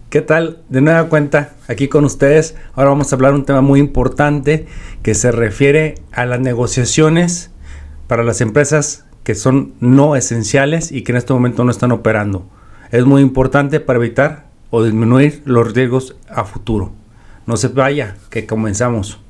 ¿Qué tal? De nueva cuenta, aquí con ustedes. Ahora vamos a hablar de un tema muy importante que se refiere a las negociaciones para las empresas que son no esenciales y que en este momento no están operando. Es muy importante para evitar o disminuir los riesgos a futuro. No se vaya, que comenzamos.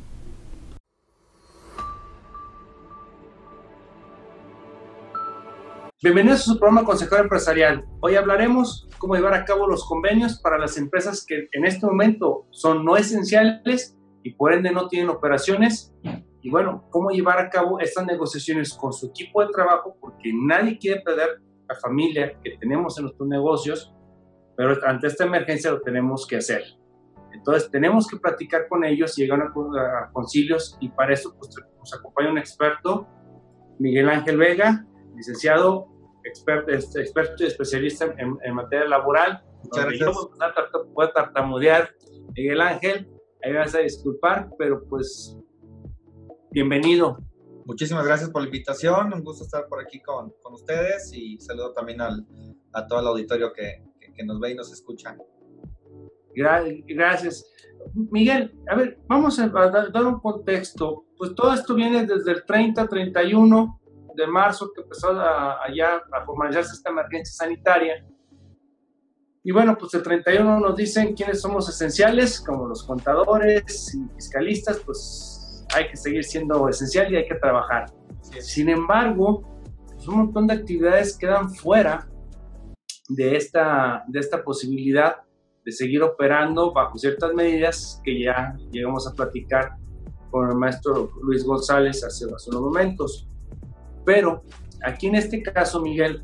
Bienvenidos a su programa Consejero Empresarial. Hoy hablaremos cómo llevar a cabo los convenios para las empresas que en este momento son no esenciales y por ende no tienen operaciones. Y bueno, cómo llevar a cabo estas negociaciones con su equipo de trabajo, porque nadie quiere perder la familia que tenemos en nuestros negocios, pero ante esta emergencia lo tenemos que hacer. Entonces tenemos que platicar con ellos y llegar a concilios, y para eso pues, nos acompaña un experto, Miguel Ángel Vega, licenciado, experto y especialista en materia laboral. Muchas gracias. Yo puedo tartamudear, Miguel Ángel, ahí vas a disculpar, pero pues bienvenido. Muchísimas gracias por la invitación, un gusto estar por aquí con ustedes y saludo también a todo el auditorio que nos ve y nos escucha. Gracias. Miguel, a ver, vamos a dar un contexto. Pues todo esto viene desde el 31 de marzo, que empezó a formalizarse esta emergencia sanitaria. Y bueno, pues el 31 nos dicen quiénes somos esenciales, como los contadores y fiscalistas, pues hay que seguir siendo esencial y hay que trabajar. Sin embargo, pues un montón de actividades quedan fuera de esta posibilidad de seguir operando bajo ciertas medidas que ya llegamos a platicar con el maestro Luis González hace unos momentos. Pero aquí en este caso, Miguel,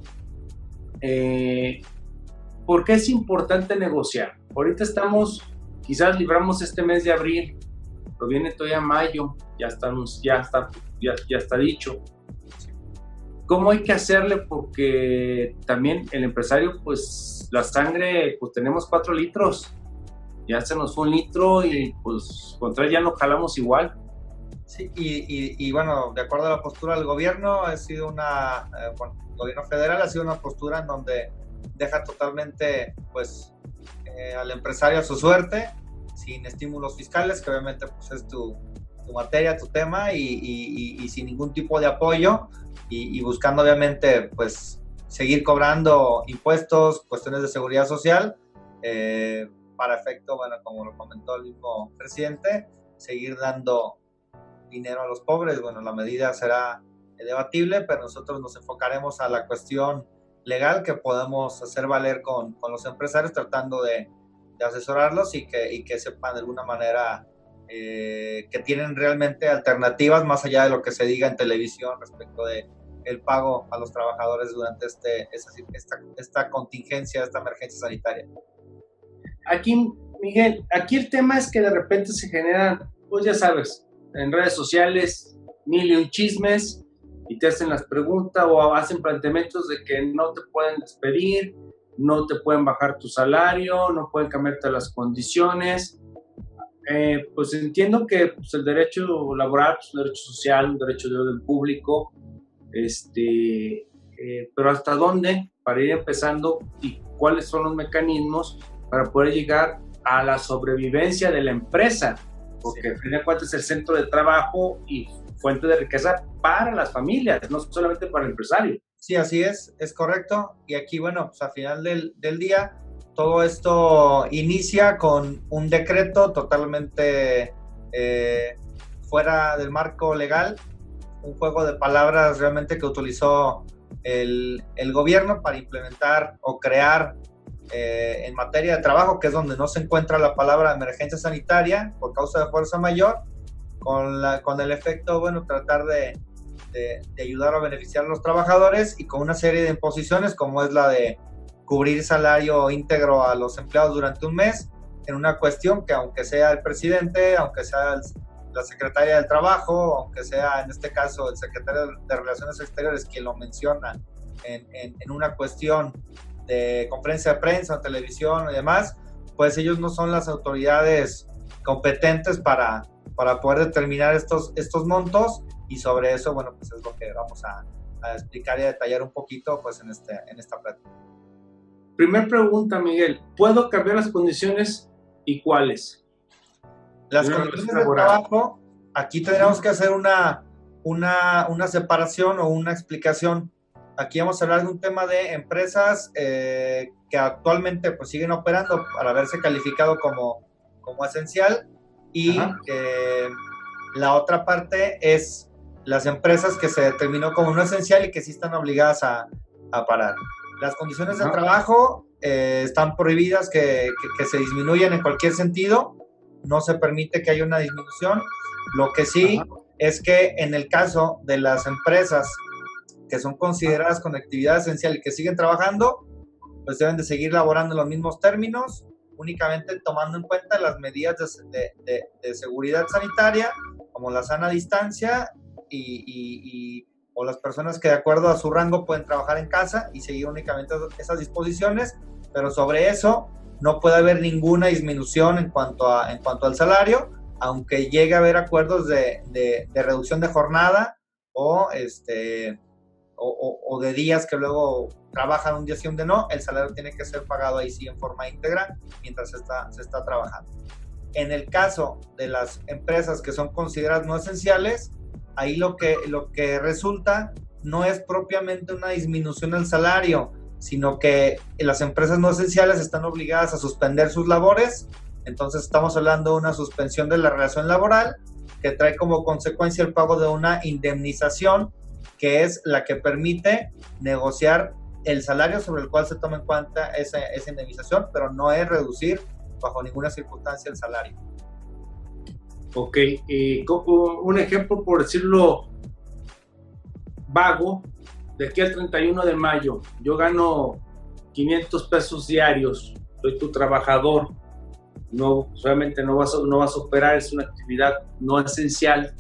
¿por qué es importante negociar? Ahorita quizás libramos este mes de abril, pero viene todavía mayo, ya está dicho. ¿Cómo hay que hacerle? Porque también el empresario, pues la sangre, pues tenemos 4 litros, ya se nos fue 1 litro y pues con 3 ya nos jalamos igual. Sí, y bueno, de acuerdo a la postura del gobierno, el gobierno federal ha sido una postura en donde deja totalmente al empresario a su suerte, sin estímulos fiscales, que obviamente pues es tu materia, tu tema, y sin ningún tipo de apoyo, y buscando obviamente pues seguir cobrando impuestos, cuestiones de seguridad social, para efecto, bueno, como lo comentó el mismo presidente, seguir dando dinero a los pobres. Bueno, la medida será debatible, pero nosotros nos enfocaremos a la cuestión legal que podemos hacer valer con los empresarios, tratando de asesorarlos y que sepan de alguna manera que tienen realmente alternativas más allá de lo que se diga en televisión respecto de el pago a los trabajadores durante esta contingencia, esta emergencia sanitaria. Aquí, Miguel, el tema es que de repente se generan, pues ya sabes, en redes sociales, 1000 chismes, y te hacen las preguntas o hacen planteamientos de que no te pueden despedir, no te pueden bajar tu salario, no pueden cambiarte las condiciones. Pues entiendo que pues, el derecho laboral es un derecho social, un derecho de orden público, pero ¿hasta dónde para ir empezando y cuáles son los mecanismos para poder llegar a la sobrevivencia de la empresa? Porque al fin de cuentas es el centro de trabajo y fuente de riqueza para las familias, no solamente para el empresario. Sí, así es correcto. Y aquí, bueno, pues al final del día, todo esto inicia con un decreto totalmente fuera del marco legal, un juego de palabras realmente que utilizó el gobierno para implementar o crear en materia de trabajo, que es donde no se encuentra la palabra emergencia sanitaria por causa de fuerza mayor, con el efecto, bueno, tratar de ayudar a beneficiar a los trabajadores, y con una serie de imposiciones como es la de cubrir salario íntegro a los empleados durante un mes, en una cuestión que aunque sea el presidente, aunque sea la secretaria del trabajo, aunque sea en este caso el secretario de Relaciones Exteriores quien lo menciona en una cuestión de conferencia de prensa, televisión y demás, pues ellos no son las autoridades competentes para poder determinar estos montos, y sobre eso, bueno, pues es lo que vamos a explicar y a detallar un poquito pues en esta plática. Primer pregunta, Miguel, ¿puedo cambiar las condiciones y cuáles? Las condiciones de trabajo, aquí tendríamos que hacer una separación o una explicación. Aquí vamos a hablar de un tema de empresas que actualmente pues siguen operando para haberse calificado como esencial, y la otra parte es las empresas que se determinó como no esencial y que sí están obligadas a parar. Las condiciones de trabajo están prohibidas que se disminuyan en cualquier sentido, no se permite que haya una disminución. Lo que sí es que en el caso de las empresas que son consideradas con actividad esencial y que siguen trabajando, pues deben de seguir laborando en los mismos términos, únicamente tomando en cuenta las medidas de seguridad sanitaria, como la sana distancia o las personas que de acuerdo a su rango pueden trabajar en casa y seguir únicamente esas disposiciones, pero sobre eso no puede haber ninguna disminución en cuanto al salario, aunque llegue a haber acuerdos de reducción de jornada o de días que luego trabajan un día sí, un día no. El salario tiene que ser pagado ahí sí en forma íntegra mientras se está trabajando. En el caso de las empresas que son consideradas no esenciales, ahí lo que resulta no es propiamente una disminución del salario, sino que las empresas no esenciales están obligadas a suspender sus labores. Entonces estamos hablando de una suspensión de la relación laboral que trae como consecuencia el pago de una indemnización, que es la que permite negociar el salario sobre el cual se toma en cuenta esa indemnización, pero no es reducir bajo ninguna circunstancia el salario. Ok, un ejemplo, por decirlo vago, de aquí al 31 de mayo, yo gano 500 pesos diarios, soy tu trabajador, no, solamente no vas a operar, es una actividad no esencial.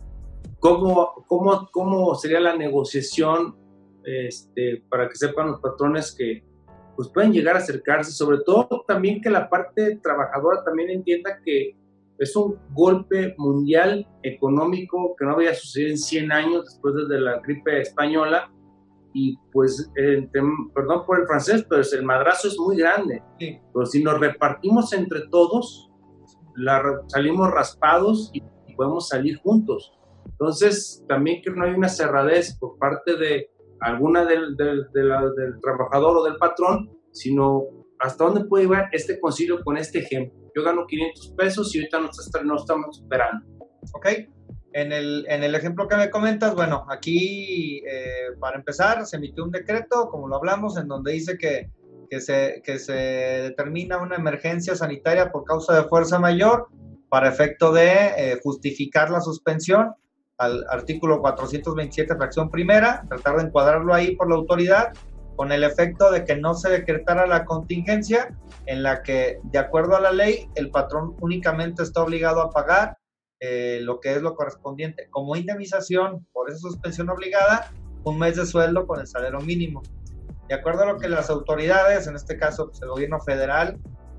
¿Cómo sería la negociación para que sepan los patrones que pues pueden llegar a acercarse, sobre todo también que la parte trabajadora también entienda que es un golpe mundial económico que no había sucedido en 100 años después de la gripe española, y pues, perdón por el francés, pero el madrazo es muy grande. Sí. Pero si nos repartimos entre todos, salimos raspados y podemos salir juntos. Entonces, también que no hay una cerradez por parte de alguna del trabajador o del patrón, sino hasta dónde puede llevar este concilio con este ejemplo. Yo gano 500 pesos y ahorita no estamos superando. Ok. En el ejemplo que me comentas, bueno, aquí para empezar se emitió un decreto, como lo hablamos, en donde dice que se determina una emergencia sanitaria por causa de fuerza mayor para efecto de justificar la suspensión al artículo 427, fracción primera, tratar de encuadrarlo ahí por la autoridad, con el efecto de que no se decretara la contingencia en la que, de acuerdo a la ley, el patrón únicamente está obligado a pagar lo que es lo correspondiente como indemnización por esa suspensión obligada, un mes de sueldo con el salario mínimo. De acuerdo a lo que las autoridades, en este caso pues, el gobierno federal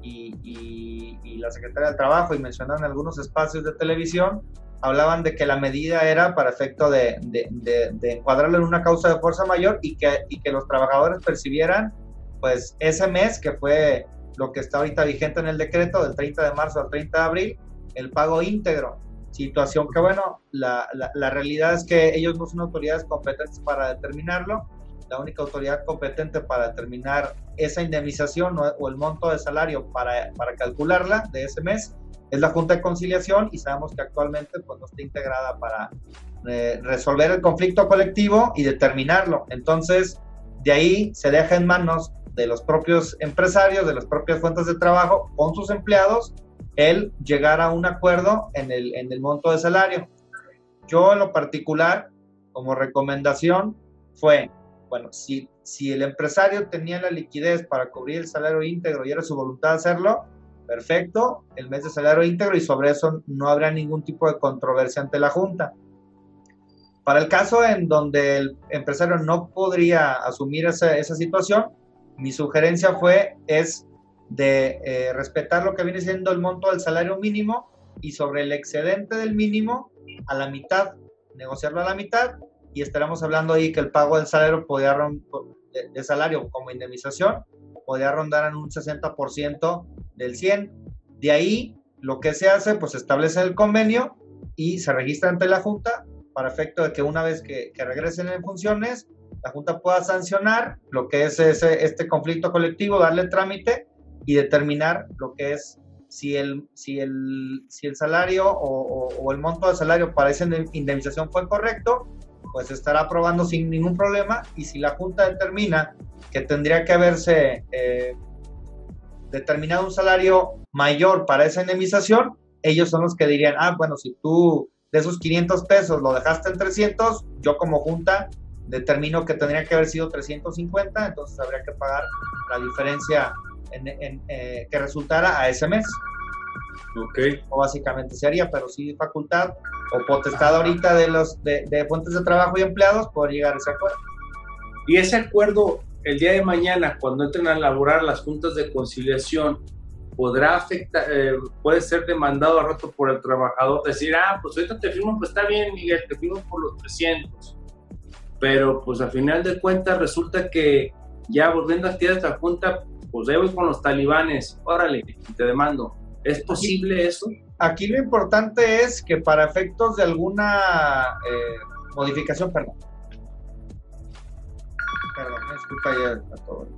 y la Secretaría del Trabajo, y mencionaron algunos espacios de televisión, hablaban de que la medida era para efecto de encuadrarlo en una causa de fuerza mayor y que los trabajadores percibieran pues ese mes, que fue lo que está ahorita vigente en el decreto, del 30 de marzo al 30 de abril, el pago íntegro. Situación que, bueno, la realidad es que ellos no son autoridades competentes para determinarlo. La única autoridad competente para determinar esa indemnización o el monto de salario para calcularla de ese mes es la Junta de Conciliación, y sabemos que actualmente pues, no está integrada para resolver el conflicto colectivo y determinarlo. Entonces, de ahí se deja en manos de los propios empresarios, de las propias fuentes de trabajo con sus empleados, el llegar a un acuerdo en el monto de salario. Yo en lo particular, como recomendación, fue, bueno, si el empresario tenía la liquidez para cubrir el salario íntegro y era su voluntad hacerlo, perfecto, el mes de salario íntegro, y sobre eso no habrá ningún tipo de controversia ante la Junta. Para el caso en donde el empresario no podría asumir esa situación, mi sugerencia es de respetar lo que viene siendo el monto del salario mínimo, y sobre el excedente del mínimo a la mitad, negociarlo a la mitad, y estaremos hablando ahí que el pago del salario de salario como indemnización podría rondar en un 60% del 100. De ahí, lo que se hace, pues se establece el convenio y se registra ante la Junta para efecto de que una vez que regresen en funciones, la Junta pueda sancionar lo que es este conflicto colectivo, darle trámite y determinar lo que es si el salario o el monto de salario para esa indemnización fue correcto, pues estará aprobando sin ningún problema. Y si la Junta determina que tendría que haberse determinado un salario mayor para esa indemnización, ellos son los que dirían, bueno, si tú de esos 500 pesos lo dejaste en 300, yo como Junta determino que tendría que haber sido 350, entonces habría que pagar la diferencia que resultara a ese mes. Okay. O básicamente se haría, pero sí facultad o potestad ahorita de fuentes de trabajo y empleados poder llegar a ese acuerdo. Y ese acuerdo, el día de mañana, cuando entren a elaborar las juntas de conciliación, podrá afectar, puede ser demandado al rato por el trabajador, decir, pues ahorita te firmo, pues está bien, Miguel, te firmo por los 300, pero pues al final de cuentas resulta que ya volviendo a esta junta, pues debo ir con los talibanes, órale, te demando. ¿Es posible eso? Aquí lo importante es que para efectos de alguna modificación, perdón, disculpa ya a todo.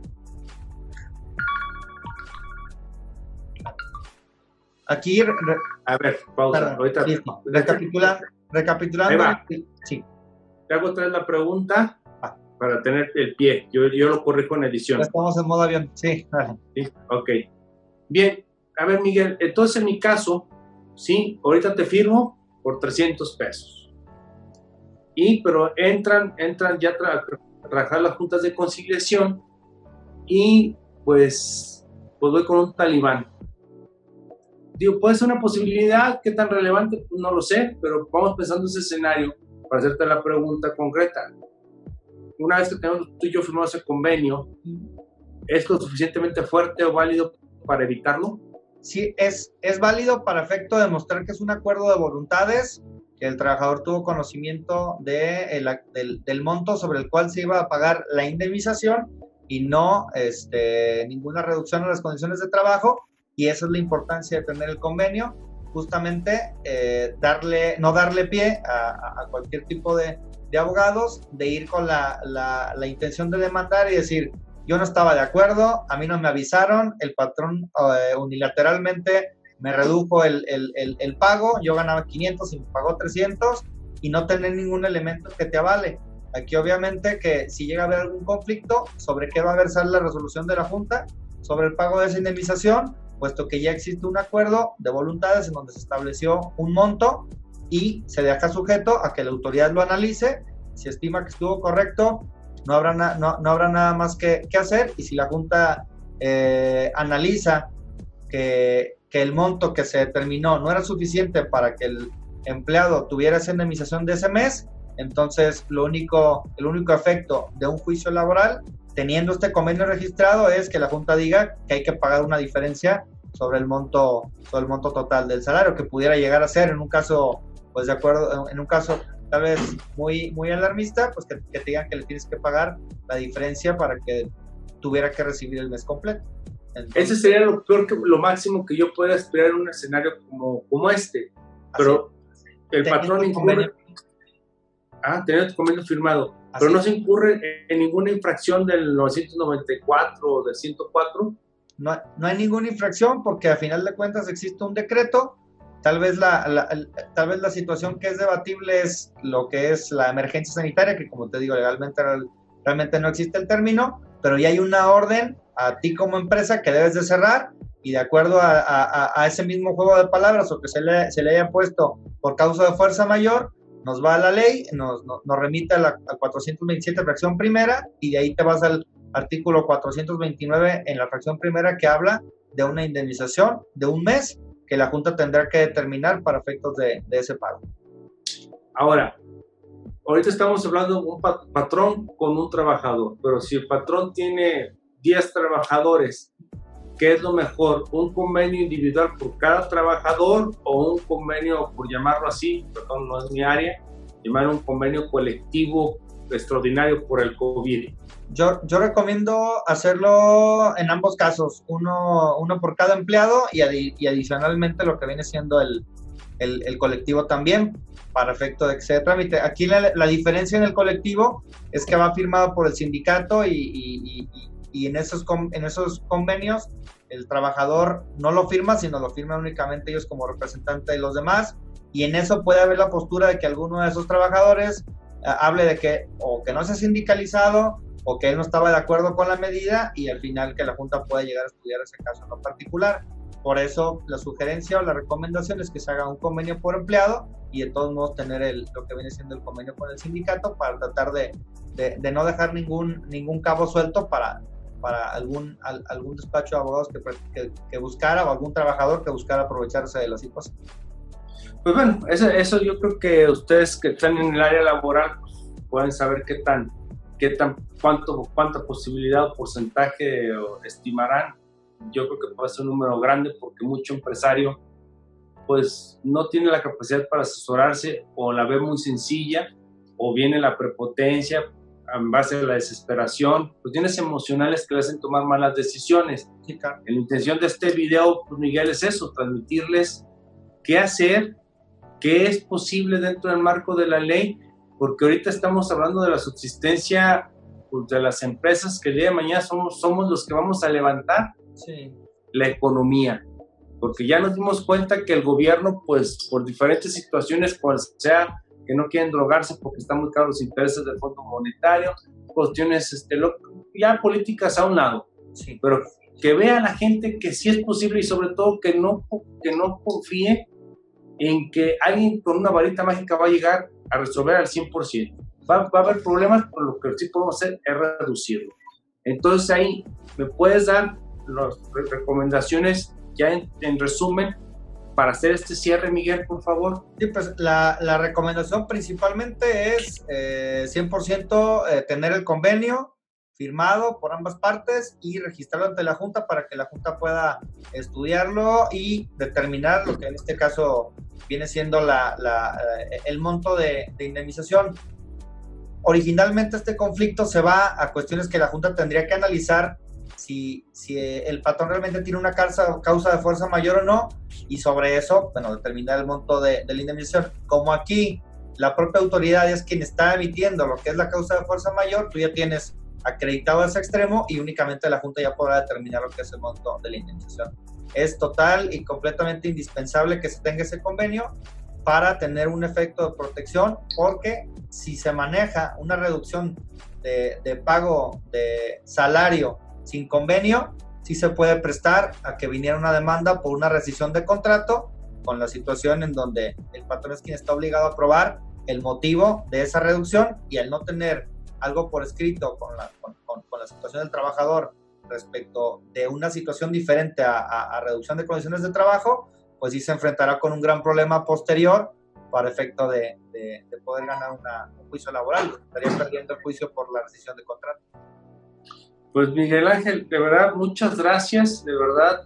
Aquí, a ver, pausa. Perdón, ahorita, sí, recapitulando. Sí. Te hago otra vez la pregunta para tener el pie. Yo lo corrijo en edición. Ya estamos en modo avión. Sí. Sí, ok. Bien. A ver, Miguel, entonces en mi caso, sí, ahorita te firmo por 300 pesos. Pero entran ya a trabajar las juntas de conciliación y pues voy con un talibán. Digo, puede ser una posibilidad, ¿qué tan relevante? Pues no lo sé, pero vamos pensando ese escenario para hacerte la pregunta concreta. Una vez que tenemos tú y yo firmado ese convenio, ¿es lo suficientemente fuerte o válido para evitarlo? Sí, es válido para efecto de demostrar que es un acuerdo de voluntades, que el trabajador tuvo conocimiento del monto sobre el cual se iba a pagar la indemnización y no ninguna reducción en las condiciones de trabajo, y esa es la importancia de tener el convenio, justamente no darle pie a cualquier tipo de abogados, de ir con la intención de demandar y decir, yo no estaba de acuerdo, a mí no me avisaron, el patrón unilateralmente me redujo el pago, yo ganaba 500 y me pagó 300 y no tener ningún elemento que te avale. Aquí obviamente que si llega a haber algún conflicto, sobre qué va a versar la resolución de la Junta, sobre el pago de esa indemnización, puesto que ya existe un acuerdo de voluntades en donde se estableció un monto y se deja sujeto a que la autoridad lo analice, si estima que estuvo correcto, no habrá nada más que hacer, y si la Junta analiza que el monto que se determinó no era suficiente para que el empleado tuviera esa indemnización de ese mes, entonces el único efecto de un juicio laboral, teniendo este convenio registrado, es que la Junta diga que hay que pagar una diferencia sobre el monto total del salario, que pudiera llegar a ser en un caso, pues de acuerdo, en un caso tal vez muy, muy alarmista, pues que te digan que le tienes que pagar la diferencia para que tuviera que recibir el mes completo. Entonces, ese sería lo máximo que yo pueda esperar en un escenario como este. Pero el patrón incurre... tener el convenio firmado. Así. Pero no se incurre en ninguna infracción del 994 o del 104. No hay ninguna infracción porque a final de cuentas existe un decreto. Tal vez la situación que es debatible es lo que es la emergencia sanitaria, que como te digo, legalmente realmente no existe el término, pero ya hay una orden a ti como empresa que debes de cerrar, y de acuerdo a ese mismo juego de palabras o que se le haya puesto por causa de fuerza mayor, nos va a la ley, nos remite a 427 fracción primera, y de ahí te vas al artículo 429 en la fracción primera, que habla de una indemnización de un mes que la Junta tendrá que determinar para efectos de ese pago. Ahora, ahorita estamos hablando de un patrón con un trabajador, pero si el patrón tiene 10 trabajadores, ¿qué es lo mejor? ¿Un convenio individual por cada trabajador o un convenio, por llamarlo así, perdón, no es mi área, llamar un convenio colectivo extraordinario por el COVID? Yo recomiendo hacerlo en ambos casos, uno por cada empleado y adicionalmente lo que viene siendo el colectivo también, para efecto de que se tramite. Aquí la diferencia en el colectivo es que va firmado por el sindicato y en esos convenios el trabajador no lo firma, sino lo firman únicamente ellos como representante de los demás, y en eso puede haber la postura de que alguno de esos trabajadores hable de que o que no se ha sindicalizado o que él no estaba de acuerdo con la medida, y al final que la Junta pueda llegar a estudiar ese caso en lo particular. Por eso la sugerencia o la recomendación es que se haga un convenio por empleado y de todos modos tener lo que viene siendo el convenio con el sindicato para tratar de no dejar ningún cabo suelto para algún despacho de abogados que buscara, o algún trabajador que buscara aprovecharse de la situación. Pues bueno, eso yo creo que ustedes que están en el área laboral pues, pueden saber cuánta posibilidad o porcentaje estimarán. Yo creo que puede ser un número grande porque mucho empresario pues no tiene la capacidad para asesorarse, o la ve muy sencilla, o viene la prepotencia en base a la desesperación, cuestiones emocionales que le hacen tomar malas decisiones. Sí, claro. La intención de este video, pues Miguel, es eso, transmitirles qué hacer, qué es posible dentro del marco de la ley, porque ahorita estamos hablando de la subsistencia pues, de las empresas que el día de mañana somos los que vamos a levantar la economía, porque ya nos dimos cuenta que el gobierno, pues por diferentes situaciones, cual sea, que no quieren drogarse porque están muy caros los intereses del Fondo Monetario, cuestiones ya políticas a un lado, pero que vea la gente que sí es posible, y sobre todo que no confíe en que alguien con una varita mágica va a llegar a resolver al 100%. Va a haber problemas, pero lo que sí podemos hacer es reducirlo. Entonces ahí me puedes dar las recomendaciones ya en resumen para hacer este cierre, Miguel, por favor. Sí, pues la recomendación principalmente es 100% tener el convenio firmado por ambas partes y registrarlo ante la Junta para que la Junta pueda estudiarlo y determinar lo que en este caso viene siendo el monto de indemnización. Originalmente este conflicto se va a cuestiones que la Junta tendría que analizar si el patrón realmente tiene una causa de fuerza mayor o no, y sobre eso, bueno, determinar el monto de la indemnización. Como aquí la propia autoridad es quien está emitiendo lo que es la causa de fuerza mayor, tú ya tienes acreditado ese extremo y únicamente la Junta ya podrá determinar lo que es el monto de la indemnización. Es total y completamente indispensable que se tenga ese convenio para tener un efecto de protección, porque si se maneja una reducción de pago de salario sin convenio, sí se puede prestar a que viniera una demanda por una rescisión de contrato, con la situación en donde el patrón es quien está obligado a probar el motivo de esa reducción, y al no tener algo por escrito con la situación del trabajador respecto de una situación diferente a reducción de condiciones de trabajo, pues sí se enfrentará con un gran problema posterior para efecto de poder ganar un juicio laboral. Estaría perdiendo el juicio por la rescisión de contrato. Pues Miguel Ángel, de verdad, muchas gracias, de verdad,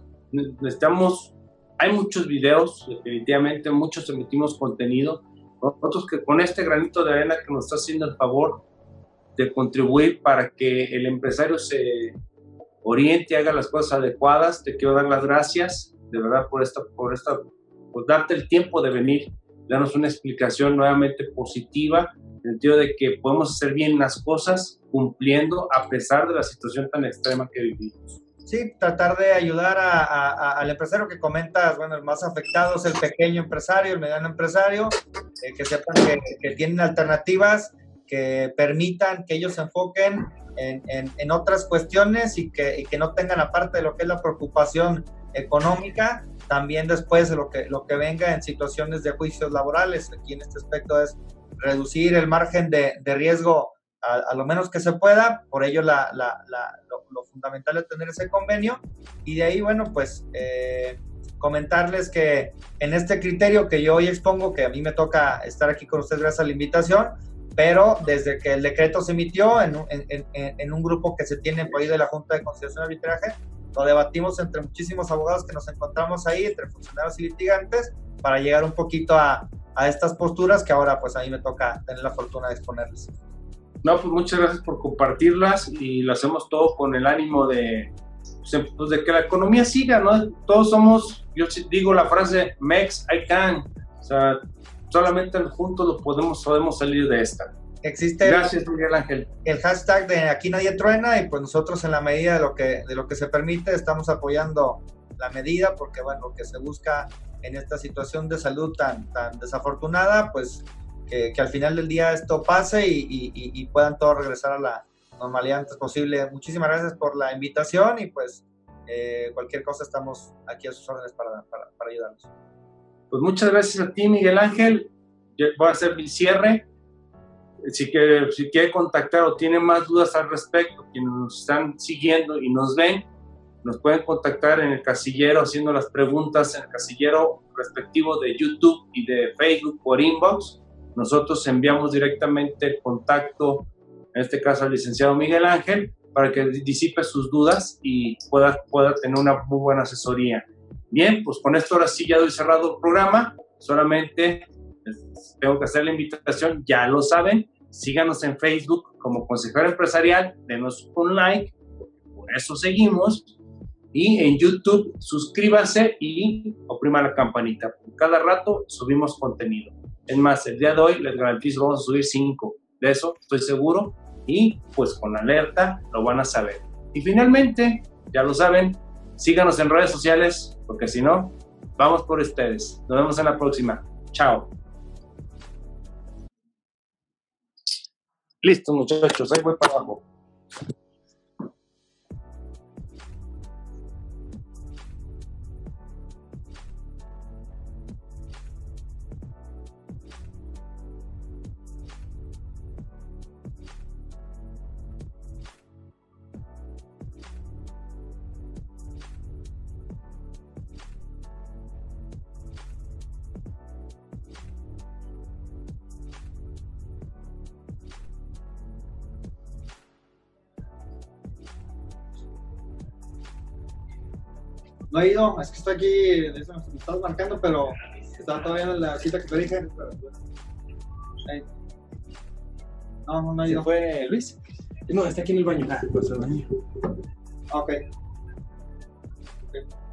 hay muchos videos, definitivamente, muchos emitimos contenido, nosotros que con este granito de arena que nos está haciendo el favor de contribuir para que el empresario se oriente, haga las cosas adecuadas, te quiero dar las gracias, de verdad, por darte el tiempo de venir, darnos una explicación nuevamente positiva, en el sentido de que podemos hacer bien las cosas cumpliendo a pesar de la situación tan extrema que vivimos. Sí, tratar de ayudar al empresario que comentas, bueno, el más afectado es el pequeño empresario, el mediano empresario, que sepan que tienen alternativas que permitan que ellos se enfoquen en otras cuestiones y que no tengan, aparte de lo que es la preocupación económica, también después de lo que venga en situaciones de juicios laborales. Aquí en este aspecto es reducir el margen de riesgo a lo menos que se pueda, por ello lo fundamental es tener ese convenio, y de ahí, bueno, pues comentarles que en este criterio que yo hoy expongo, que a mí me toca estar aquí con ustedes gracias a la invitación, pero desde que el decreto se emitió en un grupo que se tiene por ahí de la Junta de Conciliación y Arbitraje, lo debatimos entre muchísimos abogados que nos encontramos ahí, entre funcionarios y litigantes, para llegar un poquito a estas posturas que ahora pues a mí me toca tener la fortuna de exponerles. No, pues muchas gracias por compartirlas y lo hacemos todo con el ánimo de, pues de que la economía siga, ¿no? Todos somos, yo digo la frase, Mex, I can, o sea, solamente juntos podemos salir de esta. Existe gracias, Miguel Ángel. El hashtag de aquí nadie truena y pues nosotros en la medida de lo que se permite estamos apoyando la medida porque bueno, lo que se busca en esta situación de salud tan desafortunada, pues que al final del día esto pase y puedan todos regresar a la normalidad antes posible. Muchísimas gracias por la invitación y pues cualquier cosa estamos aquí a sus órdenes para ayudarlos. Pues muchas gracias a ti, Miguel Ángel. Yo voy a hacer mi cierre. Si quiere contactar o tiene más dudas al respecto, quienes nos están siguiendo y nos ven, nos pueden contactar en el casillero haciendo las preguntas en el casillero respectivo de YouTube y de Facebook por inbox. Nosotros enviamos directamente el contacto, en este caso al licenciado Miguel Ángel, para que disipe sus dudas y pueda tener una muy buena asesoría. Bien, pues con esto ahora sí ya doy cerrado el programa. Solamente tengo que hacer la invitación, ya lo saben, síganos en Facebook como Consejero Empresarial, denos un like, por eso seguimos. Y en YouTube, suscríbanse y oprima la campanita. Cada rato subimos contenido. Es más, el día de hoy les garantizo vamos a subir 5. De eso estoy seguro. Y pues con alerta lo van a saber. Y finalmente, ya lo saben, síganos en redes sociales, porque si no, vamos por ustedes. Nos vemos en la próxima. Chao. Listo, muchachos. Ahí voy para abajo. No he ido, es que estoy aquí, me estás marcando, pero estaba todavía en la cita que te dije. No he ido. ¿Se fue Luis? No, está aquí en el baño. Ah, pues el baño. Ok.